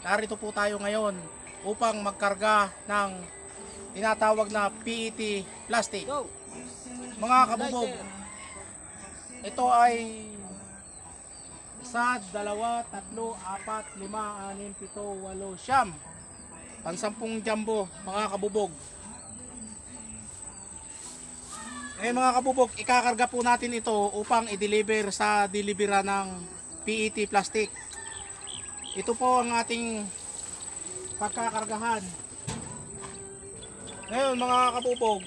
narito po tayo ngayon upang magkarga ng tinatawag na PET plastic. Mga kabubog, ito ay 1, 2, 3, 4, 5, 6, 7, 8, 9, 10, pansampung jumbo mga kabubog. Ngayon mga kabubog, ikakarga po natin ito upang i-deliver sa delivera ng PET plastic. Ito po ang ating pagkakargahan. Ngayon mga kabubog,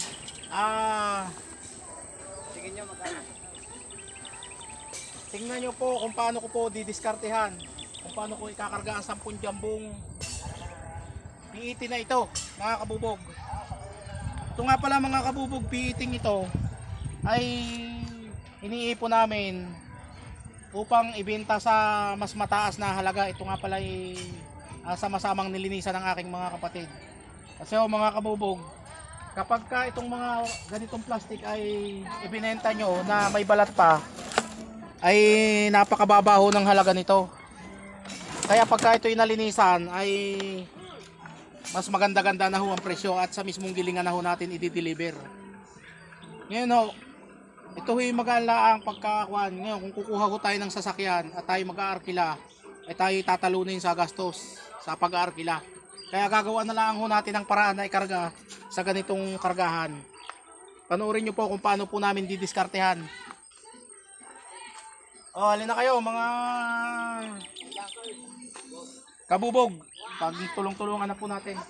tingnan nyo po kung paano ko po didiskartehan, kung paano ko ikakarga ang 10 jambong PET na ito mga kabubog. Ito nga pala mga kabubog, PET ito ay iniipon namin upang ibenta sa mas mataas na halaga. Ito nga pala ay sama-samang nilinisan ng aking mga kapatid. Kasi mga kabubog, kapag ka itong mga ganitong plastic ay ibinenta nyo na may balat pa, ay napakababaho ng halaga nito. Kaya pagka ito inalinisan ay mas maganda-ganda na ho ang presyo at sa mismong gilingan na ho natin i-deliver. Ngayon ho, ito ho yung mag-aala ang pagkakakuan. Ngayon kung kukuha ho tayo ng sasakyan at tayo mag-aarkila, ay tayo tatalunin sa gastos sa pag-aarkila. Kaya gagawa na lang ho natin ang paraan na ikarga sa ganitong kargahan. Panoorin nyo po kung paano po namin didiskartehan. O, halina kayo mga kabubog, pag tulong-tulungan na po natin.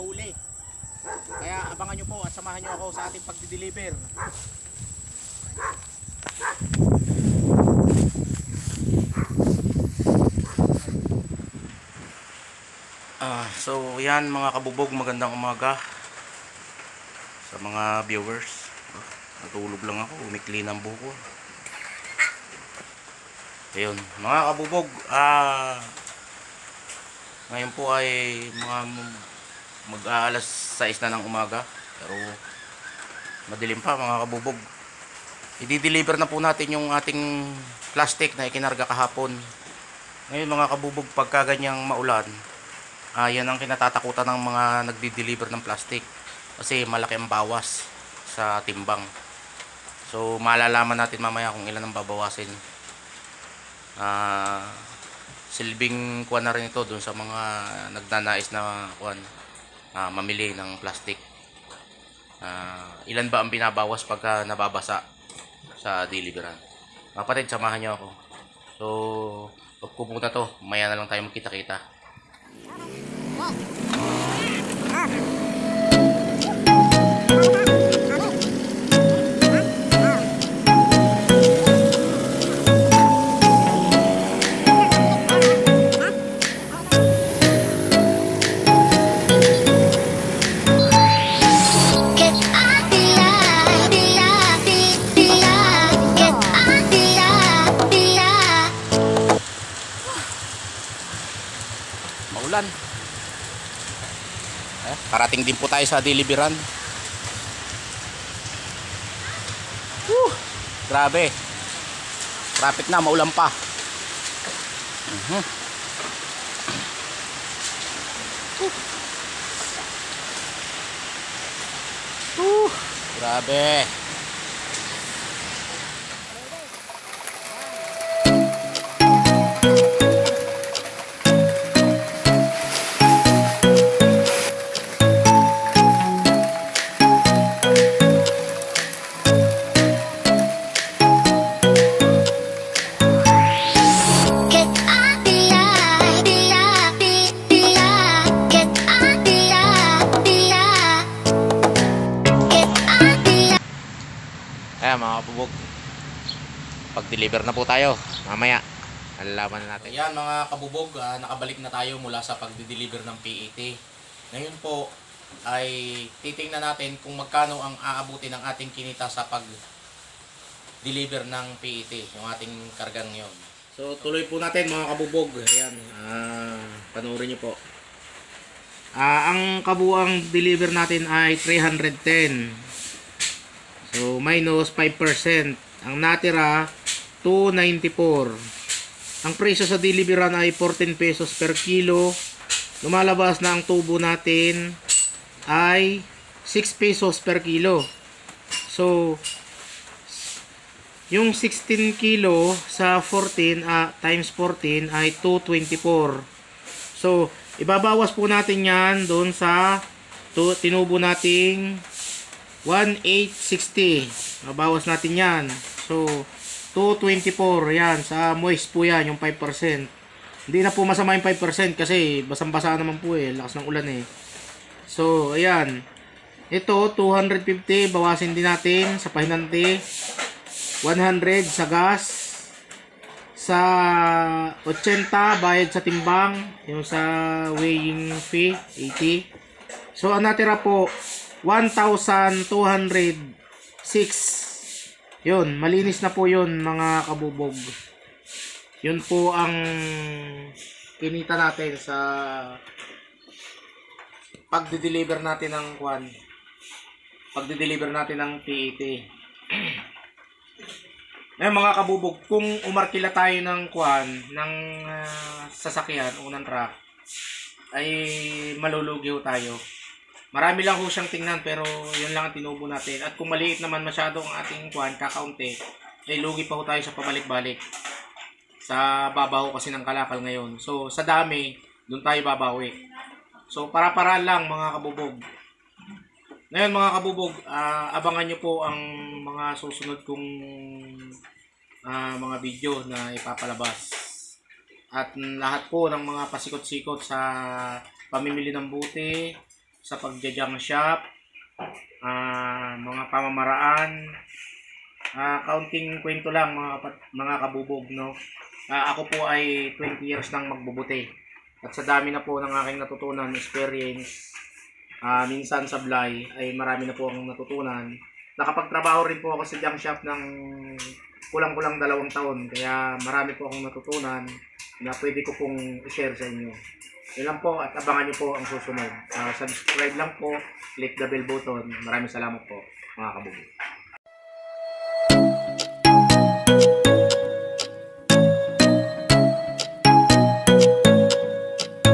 mahuli. Kaya abangan nyo po at samahan nyo ako sa ating pagdi-deliver. So yan mga kabubog, magandang umaga sa mga viewers. Natulog lang ako, umikli ng buko. Ayun mga kabubog, ngayon po ay mga mag-aalas 6 na ng umaga, pero madilim pa mga kabubog. I-deliver na po natin yung ating plastic na ikinarga kahapon. Ngayon mga kabubog, pagka ganyang maulan, yan ang kinatatakutan ng mga nagdi-deliver ng plastic kasi malaki ang bawas sa timbang. So malalaman natin mamaya kung ilan ang babawasin. Silbing kuwan na rin ito dun sa mga nagnanais na kuwan, mamili ng plastic. Ilan ba ang binabawas pagka nababasa sa deliveran? Kapatid, samahan nyo ako. So pag pupunta to, maya na lang tayo magkita-kita. Maulan. Parating din po tayo sa deliveran. Grabe. Traffic na, maulan pa. Grabe. Ayan mga kabubog, pag-deliver na po tayo. Mamaya nalalaman na natin. Ayan mga kabubog, nakabalik na tayo mula sa pag-deliver ng PET. Ngayon po ay titingnan natin kung magkano ang aabutin ng ating kinita sa pag-deliver ng PET, yung ating kargang yon. So tuloy po natin mga kabubog. Ayan, panoorin nyo po. Ang kabuang deliver natin ay 310. So minus 5%. Ang natira 294. Ang presyo sa deliveran ay 14 pesos per kilo. Lumalabas na ang tubo natin ay 6 pesos per kilo. So yung 16 kilo sa 14 times 14 ay 224. So ibabawas po natin yan doon sa tinubo nating 1,860. Babawas natin yan. So 224 yan. Sa moist po yan, yung 5%. Hindi na po masama yung 5% kasi basang-basa naman po eh. Lakas ng ulan eh. So ayan. Ito 250. Bawasin din natin sa pahinante. 100 sa gas. Sa 80 bayad sa timbang. Yung sa weighing fee 80. So ang natira po 1,206. Yun, malinis na po yun mga kabubog. Yun po ang kinita natin sa pagde-deliver natin ng kwan. Pagde-deliver natin ng PET. Ngayon mga kabubog, kung umarkila tayo ng kwan, ng sasakyan o ng truck, ay malulugi ho tayo. Marami lang ho siyang tingnan pero yun lang ang tinubo natin. At kung maliit naman masyado ang ating kwan, kakaunti, ay lugi pa ho tayo sa pabalik-balik. Sa babaw kasi ng kalakal ngayon. So sa dami, doon tayo babawi. So para-para lang mga kabubog. Ngayon mga kabubog, abangan nyo po ang mga susunod kong mga video na ipapalabas. At lahat po ng mga pasikot-sikot sa pamimili ng buti, sa pagja-junk shop, mga pamamaraan, kaunting kwento lang mga kabubog, no. Ako po ay 20 years nang magbubuti. At sa dami na po ng aking natutunan, experience, minsan sablay, ay marami na po akong natutunan. Nakapagtrabaho rin po ako sa junk shop ng kulang-kulang 2 taon. Kaya marami po akong natutunan na pwede ko pong i-share sa inyo. Yun lang po at abangan nyo po ang susunod. Subscribe lang po, click the bell button. Maraming salamat po mga kabubog.